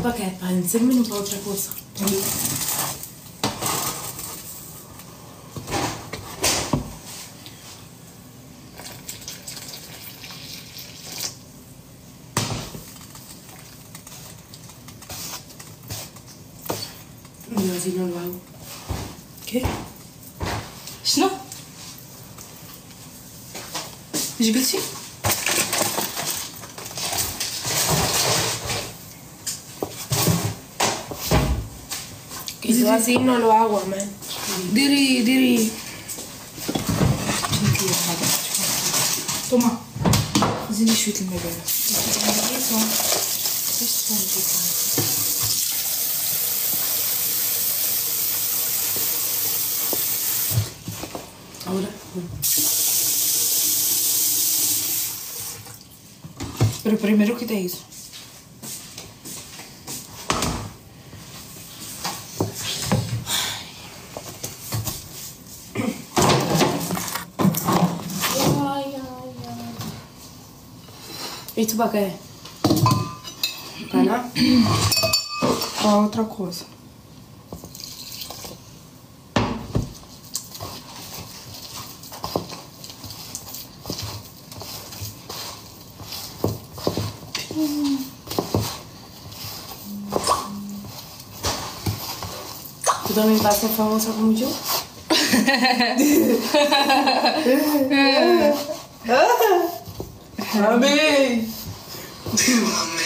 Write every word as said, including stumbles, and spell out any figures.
paquete, pá, não sei mesmo para outra coisa. Mas não vai. Quê? شنو؟ جبتي؟ Isso assim não lo hago, man. ديري ديري توما زيني شوية الماء بارد. Ahora. Pero primeiro que tem isso. E tu para quê? Para lá? Para outra coisa. Tu também vai ser famosa como eu? Amém!